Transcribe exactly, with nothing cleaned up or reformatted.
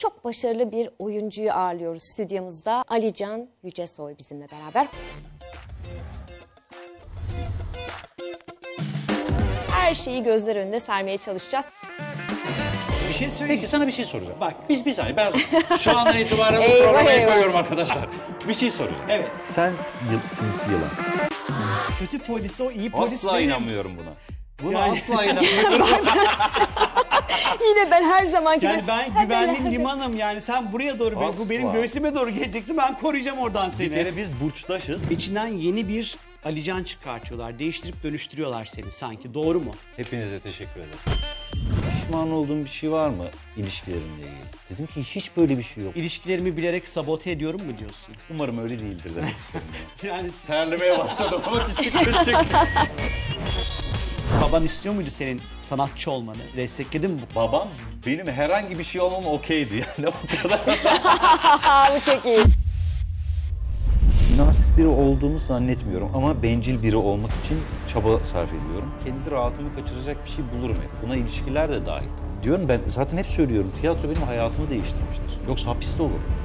çok başarılı bir oyuncuyu ağırlıyoruz stüdyomuzda. Alican Yücesoy bizimle beraber. Her şeyi gözler önünde sermeye çalışacağız. Bir şey söyleyeyim. Peki sana bir şey soracağım. Bak. Biz bir saniye ben şu andan itibaren bu Eyvah, programı eyvah. koyuyorum arkadaşlar. Bir şey soracağım. Evet. Sen yıl, sinsi yılan. Kötü polis o, iyi polis Asla benim. inanmıyorum buna. Buna Yani- asla inanmıyorum. Yine ben her zamanki Yani gibi- ben Ha, güvenli böyle- limanım yani sen buraya doğru, Asla. bu benim göğsüme doğru geleceksin, ben koruyacağım oradan seni. Bir kere biz burçtaşız. İçinden yeni bir Alican çıkartıyorlar, değiştirip dönüştürüyorlar seni sanki, doğru mu? Hepinize teşekkür ederim. Pişman olduğum bir şey var mı ilişkilerimle ilgili? Dedim ki hiç böyle bir şey yok. İlişkilerimi bilerek sabote ediyorum mu diyorsun? Umarım öyle değildir demek istiyorum. Yani Terlemeye başladım ama küçük küçük. baban istiyor muydu senin sanatçı olmanı? Destekledi mi bu? Babam benim herhangi bir şey olmama okeydi yani o kadar. Aa, bu çok iyi. Narsist biri olduğumu zannetmiyorum ama bencil biri olmak için çaba sarf ediyorum. Kendi rahatımı kaçıracak bir şey bulurum hep. Buna ilişkiler de dahil. Diyorum ben zaten hep söylüyorum, tiyatro benim hayatımı değiştirmiştir. Yoksa hapiste olurum.